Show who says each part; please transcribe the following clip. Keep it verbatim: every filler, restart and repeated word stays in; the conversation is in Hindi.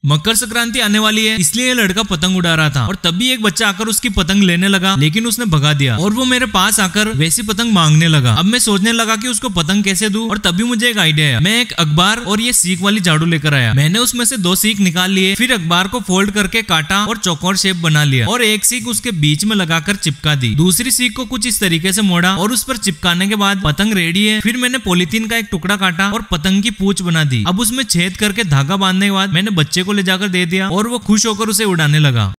Speaker 1: मकर संक्रांति आने वाली है, इसलिए ये लड़का पतंग उड़ा रहा था और तभी एक बच्चा आकर उसकी पतंग लेने लगा, लेकिन उसने भगा दिया और वो मेरे पास आकर वैसी पतंग मांगने लगा। अब मैं सोचने लगा कि उसको पतंग कैसे दूं और तभी मुझे एक आइडिया आया। मैं एक अखबार और ये सीख वाली झाड़ू लेकर आया। मैंने उसमें से दो सीख निकाल लिए, फिर अखबार को फोल्ड करके काटा और चौकोर शेप बना लिया और एक सीख उसके बीच में लगाकर चिपका दी। दूसरी सीख को कुछ इस तरीके से मोड़ा और उस पर चिपकाने के बाद पतंग रेडी है। फिर मैंने पॉलीथीन का एक टुकड़ा काटा और पतंग की पूंछ बना दी। अब उसमें छेद करके धागा बांधने के बाद मैंने बच्चे को ले जाकर दे दिया और वो खुश होकर उसे उड़ाने लगा।